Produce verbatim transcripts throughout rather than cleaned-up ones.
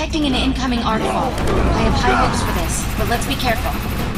detecting an incoming arc fall. I have high hopes for this, but let's be careful.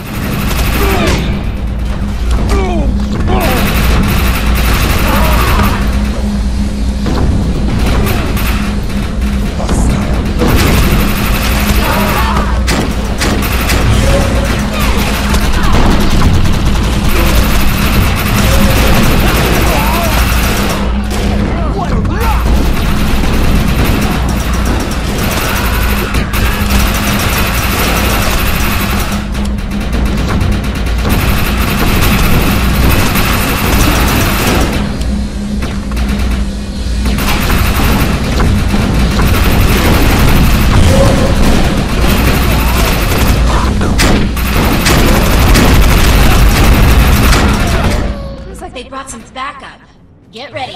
They brought some backup. Get ready.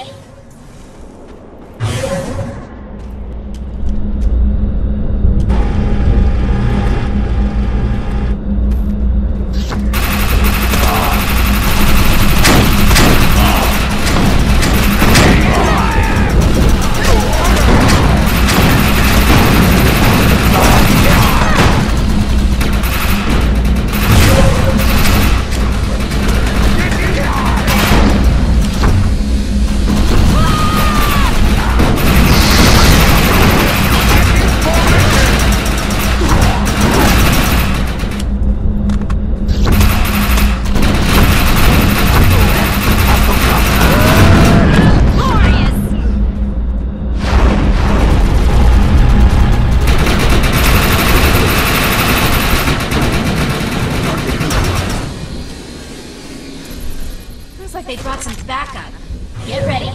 Looks like they brought some backup. Get ready.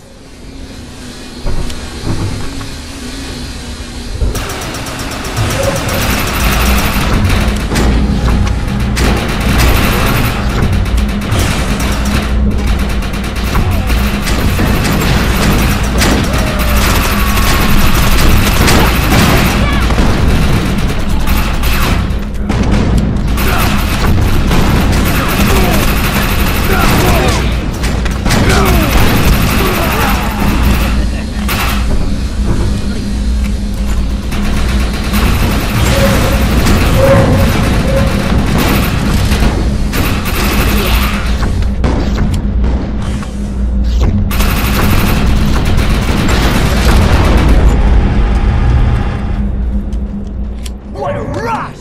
What a rush!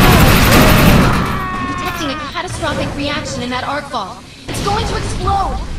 I'm detecting a catastrophic reaction in that arc ball. It's going to explode!